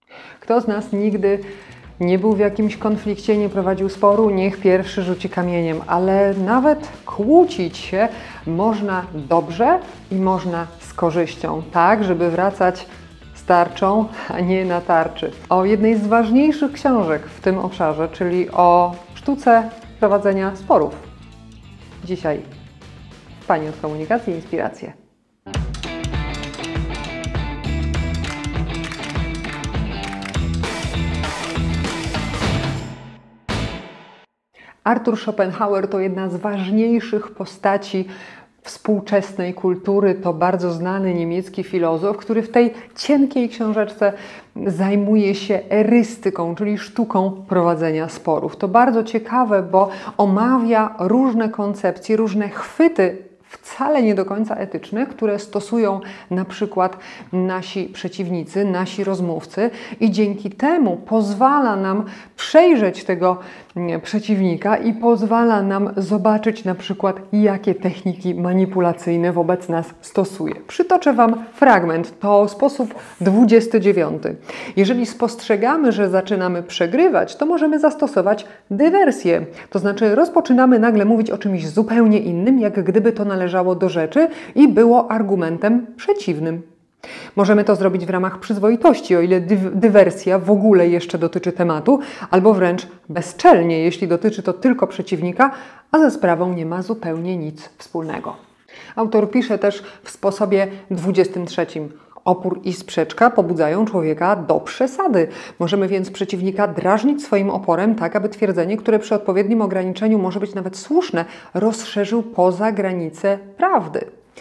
Kto z nas nigdy nie był w jakimś konflikcie, nie prowadził sporu, niech pierwszy rzuci kamieniem, ale nawet kłócić się można dobrze i można z korzyścią, tak żeby wracać z tarczą, a nie na tarczy. O jednej z ważniejszych książek w tym obszarze, czyli o sztuce prowadzenia sporów. Dzisiaj Pani od Komunikacji Inspiracje. Arthur Schopenhauer to jedna z ważniejszych postaci współczesnej kultury. To bardzo znany niemiecki filozof, który w tej cienkiej książeczce zajmuje się erystyką, czyli sztuką prowadzenia sporów. To bardzo ciekawe, bo omawia różne koncepcje, różne chwyty wcale nie do końca etyczne, które stosują na przykład nasi przeciwnicy, nasi rozmówcy i dzięki temu pozwala nam przejrzeć tego przeciwnika i pozwala nam zobaczyć na przykład, jakie techniki manipulacyjne wobec nas stosuje. Przytoczę Wam fragment, to sposób 29. Jeżeli spostrzegamy, że zaczynamy przegrywać, to możemy zastosować dywersję. To znaczy rozpoczynamy nagle mówić o czymś zupełnie innym, jak gdyby to należało do rzeczy i było argumentem przeciwnym. Możemy to zrobić w ramach przyzwoitości, o ile dywersja w ogóle jeszcze dotyczy tematu, albo wręcz bezczelnie, jeśli dotyczy to tylko przeciwnika, a ze sprawą nie ma zupełnie nic wspólnego. Autor pisze też w sposobie 23. Opór i sprzeczka pobudzają człowieka do przesady. Możemy więc przeciwnika drażnić swoim oporem, tak aby twierdzenie, które przy odpowiednim ograniczeniu może być nawet słuszne, rozszerzył poza granice prawdy.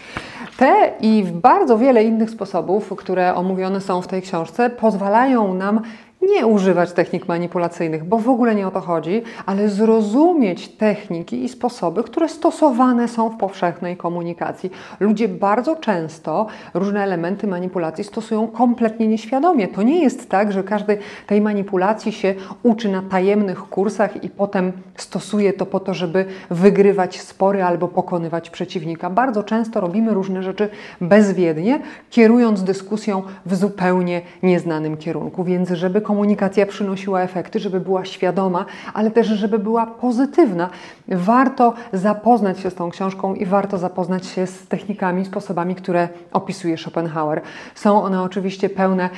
Te i bardzo wiele innych sposobów, które omówione są w tej książce, pozwalają nam nie używać technik manipulacyjnych, bo w ogóle nie o to chodzi, ale zrozumieć techniki i sposoby, które stosowane są w powszechnej komunikacji. Ludzie bardzo często różne elementy manipulacji stosują kompletnie nieświadomie. To nie jest tak, że każdy tej manipulacji się uczy na tajemnych kursach i potem stosuje to po to, żeby wygrywać spory albo pokonywać przeciwnika. Bardzo często robimy różne rzeczy bezwiednie, kierując dyskusją w zupełnie nieznanym kierunku. Więc żeby komunikacja przynosiła efekty, żeby była świadoma, ale też żeby była pozytywna. Warto zapoznać się z tą książką i warto zapoznać się z technikami, sposobami, które opisuje Schopenhauer. Są one oczywiście pełne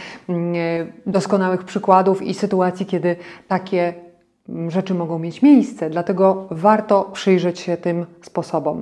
doskonałych przykładów i sytuacji, kiedy takie rzeczy mogą mieć miejsce, dlatego warto przyjrzeć się tym sposobom.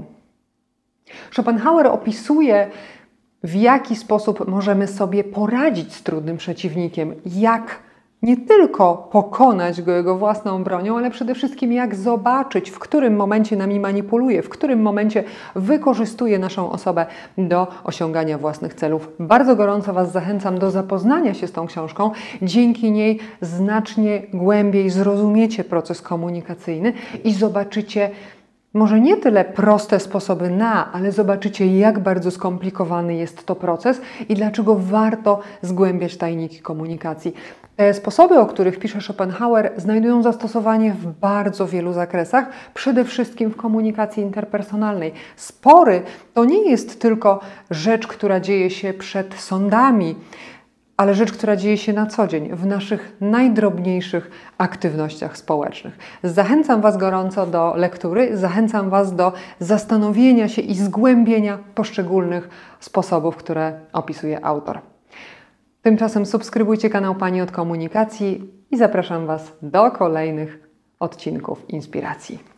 Schopenhauer opisuje, w jaki sposób możemy sobie poradzić z trudnym przeciwnikiem, jak nie tylko pokonać go jego własną bronią, ale przede wszystkim jak zobaczyć, w którym momencie nami manipuluje, w którym momencie wykorzystuje naszą osobę do osiągania własnych celów. Bardzo gorąco Was zachęcam do zapoznania się z tą książką. Dzięki niej znacznie głębiej zrozumiecie proces komunikacyjny i zobaczycie może nie tyle proste sposoby ale zobaczycie, jak bardzo skomplikowany jest to proces i dlaczego warto zgłębiać tajniki komunikacji. Te sposoby, o których pisze Schopenhauer, znajdują zastosowanie w bardzo wielu zakresach, przede wszystkim w komunikacji interpersonalnej. Spory to nie jest tylko rzecz, która dzieje się przed sądami, ale rzecz, która dzieje się na co dzień, w naszych najdrobniejszych aktywnościach społecznych. Zachęcam Was gorąco do lektury, zachęcam Was do zastanowienia się i zgłębienia poszczególnych sposobów, które opisuje autor. Tymczasem subskrybujcie kanał Pani od Komunikacji i zapraszam Was do kolejnych odcinków Inspiracji.